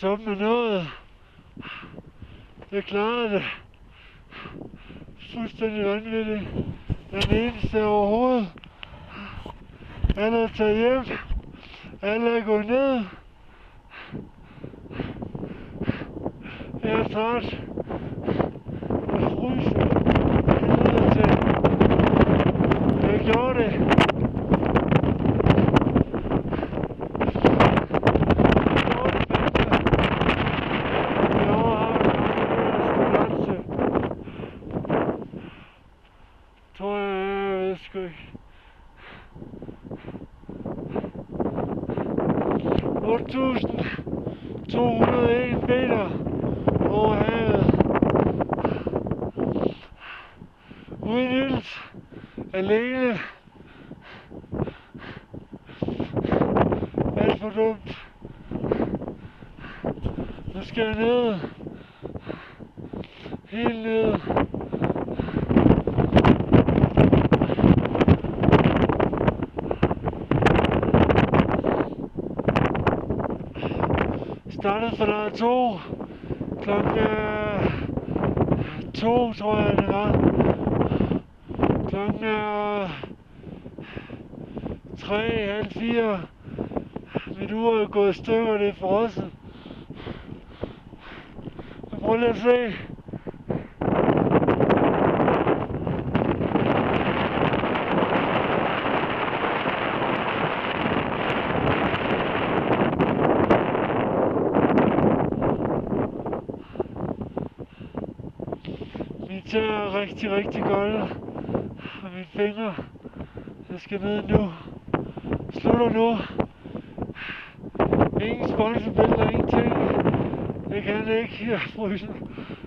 toppen af noget. Jeg klarede det. Fuldstændig vanvittigt. Den eneste overhovedet. Alle er taget hjem. Alle er gået ned. Jeg er træt. Jeg fryser. Helvede til. Jeg gjorde det. Tror jeg ved sgu ikke. 8.201 meter over havet. Uden ilt. Alene. Alt for dumt. Nu skal jeg ned. Helt ned. Startede for der 2. Klokken 2, tror jeg det var. Klokken 3, halv 4. Mit ur er gået i stykker, det er frosset. Prøv lige at se. Mine tæer er rigtig, rigtig kolde. Og mine fingre. Jeg skal ned nu. Slutter nu. Ingen sponsorbilleder, ingenting. Jeg kan ikke. Jeg fryser.